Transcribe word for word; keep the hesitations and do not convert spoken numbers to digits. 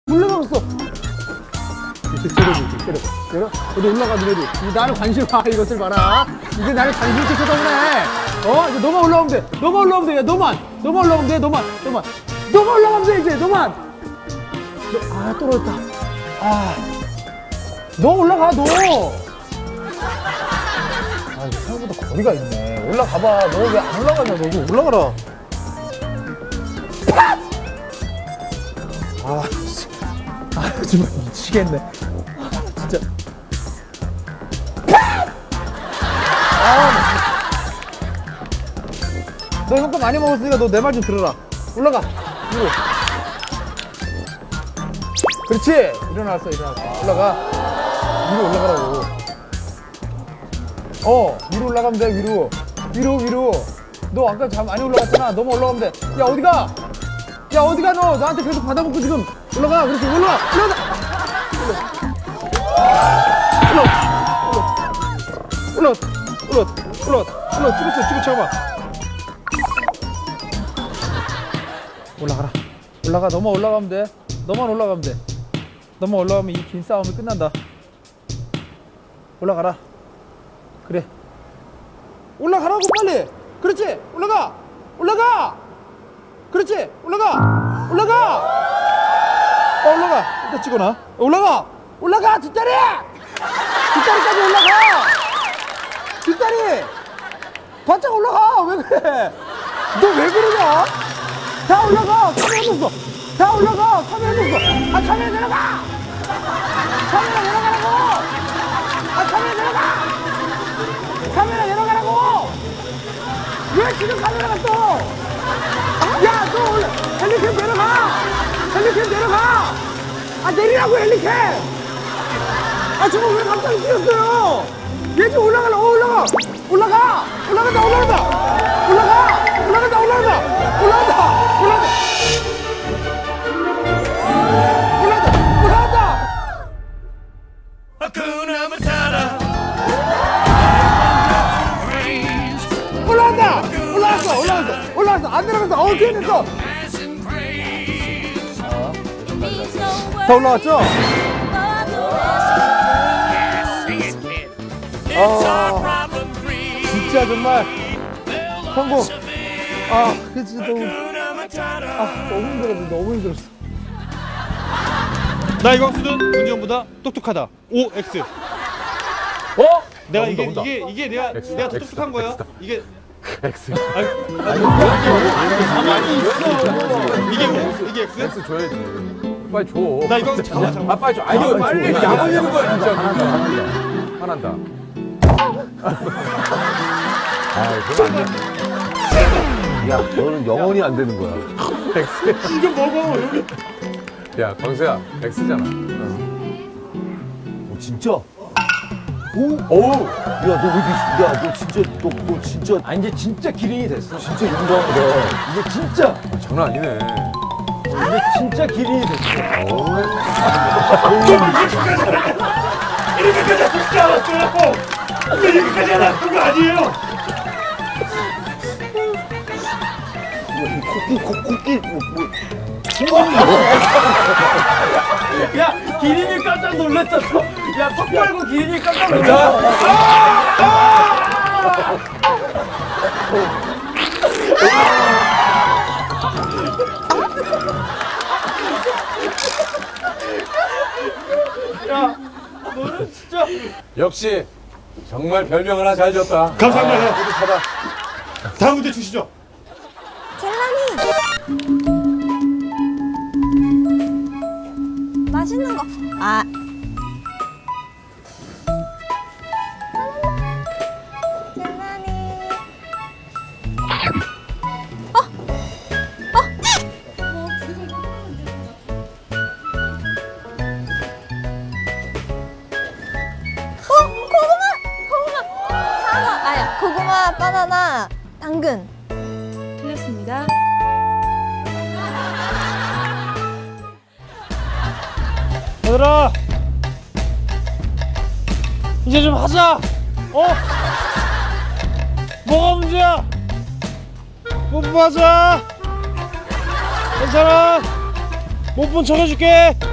올라가봤어. 때려줘, 때려. 때려? 어디 올라가, 너네들. 나를 관심 봐, 이것을 봐라. 이제 나를 관심 있게 쳐다보네. 어? 이제 너만 올라오면 돼. 너만 올라오면 돼. 야, 너만. 너만 올라오면 돼. 너만. 너만. 너만 올라가면 돼, 이제. 너만. 너, 아, 떨어졌다. 아. 너 올라가, 너. 아, 생각보다 거리가 있네. 올라가봐. 너 왜 안 올라가냐, 너도. 올라가라. 아, 아, 정말 미치겠네. 진짜. 아, 너 형 거 많이 먹었으니까 너 내 말 좀 들어라. 올라가. 위로. 그렇지. 일어났어, 일어났어. 올라가. 위로 올라가라고. 어, 위로 올라가면 돼, 위로. 위로, 위로. 너 아까 잠 많이 올라갔잖아. 너만 올라가면 돼. 야, 어디가? 야, 어디가 너? 나한테 계속 받아먹고 지금. 올라가. 그렇지. 올라가. 올라가. 올라가. 올라가. 올라가. 올라가. 올라가. 찍었어. 찍어 쳐봐. 올라가라. 올라가. 너만 올라가면 돼. 너만 올라가면 돼. 너만 올라가면 이 긴 싸움이 끝난다. 올라가라. 그래. 올라가라고 빨리. 그렇지. 올라가. 올라가. 그렇지. 올라가. 올라가. 어, 올라가. 일단 찍어놔. 올라가. 올라가. 뒷다리. 뒷다리까지 올라가. 뒷다리. 바짝 올라가. 왜 그래? 너 왜 그러냐? 다 올라가. 카메라 줬어. 다 올라가. 카메라 줬어. 아, 카메라 내려가. 카메라 내려가라고. 아, 카메라 내려가. 카메라 내려가라고. 왜 지금 카메라가 또? 야, 너 올라. 헬리캠 내려가. 헬리캠 내려가. 아, 내리라고 헬리캠. 아, 저거 왜 갑자기 뛰었어요? 얘 지금 올라가라. 어, 올라가. 올라가. 올라간다. 올라간다. 올라가. 올라간다. 올라간다. 올라간다. 올라간다. 올라간다. 올라간다. 하쿠나 마타나. 올라간다. 올라갔어. 올라갔어. 올라갔어. 안 내려갔어. 어, 뒤에 됐어. 다 올라왔죠? 아, 진짜 정말 성공. 아, 그 진짜 너무, 아, 너무 힘들었어. 너무 힘들었어. 나 이광수는 문지영보다 똑똑하다. 오 엑스. 어? 내가 온다, 이게 온다. 이게 이게 내가 X, 내가 더 X, 똑똑한 거야. X다. 이게 X. 아니, 아니, 가만히 있어. 이게 뭐? 이게 X? X 줘야지. 빨리 줘. 나 이거 잠깐만 잠깐만. 아, 빨리 줘. 아니, 아, 빨리. 줘. 야, 야무지는 거야, 진짜. 화난다. 화난다. 아, 그건 안 돼. 야, 너는 영원히 안 되는 거야. X. 이거 먹어 여기. 야, 광수야. X잖아. 어, 진짜? 오, 오, 야, 너 왜 이렇게, 야, 너 진짜, 너, 너 진짜. 아, 이제 진짜 기린이 됐어. 진짜 인정하다. 이제 진짜. 아, 장난 아니네. 이제 진짜 기린이 됐어. 오. 이렇게까지 아프지 않았어요. 근데 이렇게까지 아픈 거 아니에요. 코끼, 코, 코끼, 뭐, 뭐. 야 기린이 깜짝 놀랐었어. 야 턱 빨고 기린이 깜짝 놀랐어. 야 너는 진짜. 역시 정말 별명 하나 잘 줬다. 감사합니다. 아, 뿌듯하다. 다음 문제 주시죠. 젤라니 맛있는 거. 아 젤라니. 어? 어? 어? 고구마! 고구마! 사과! 아야 고구마, 바나나, 당근. 틀렸습니다. 얘들아 이제 좀 하자. 어? 뭐가 문제야? 못 맞아. 괜찮아. 못 본 척 해줄게.